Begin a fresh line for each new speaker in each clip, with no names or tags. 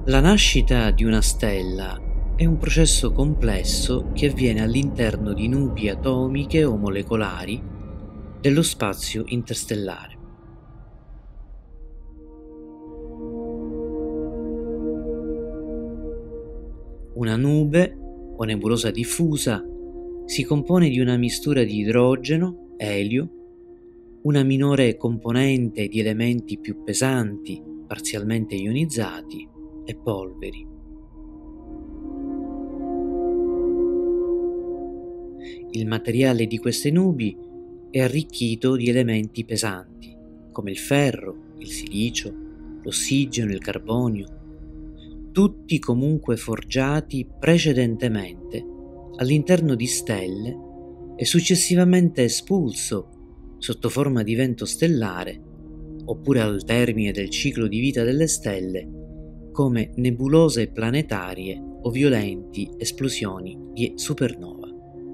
La nascita di una stella è un processo complesso che avviene all'interno di nubi atomiche o molecolari dello spazio interstellare. Una nube o nebulosa diffusa si compone di una mistura di idrogeno, elio, una minore componente di elementi più pesanti, parzialmente ionizzati, e polveri. Il materiale di queste nubi è arricchito di elementi pesanti, come il ferro, il silicio, l'ossigeno, il carbonio, tutti comunque forgiati precedentemente all'interno di stelle e successivamente espulso sotto forma di vento stellare oppure al termine del ciclo di vita delle stelle come nebulose planetarie o violenti esplosioni di supernova.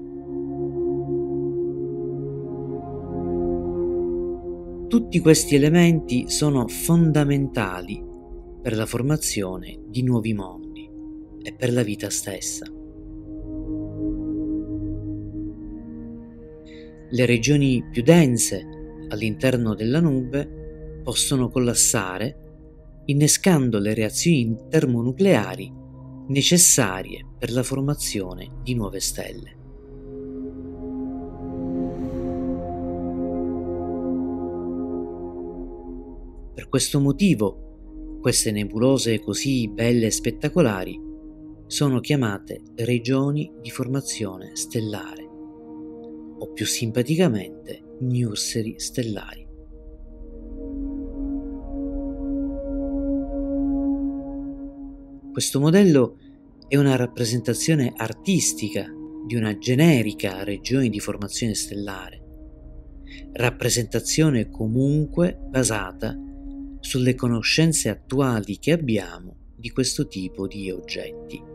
Tutti questi elementi sono fondamentali per la formazione di nuovi mondi e per la vita stessa. Le regioni più dense all'interno della nube possono collassare innescando le reazioni termonucleari necessarie per la formazione di nuove stelle. Per questo motivo, queste nebulose così belle e spettacolari sono chiamate regioni di formazione stellare, o più simpaticamente nursery stellari. Questo modello è una rappresentazione artistica di una generica regione di formazione stellare, rappresentazione comunque basata sulle conoscenze attuali che abbiamo di questo tipo di oggetti.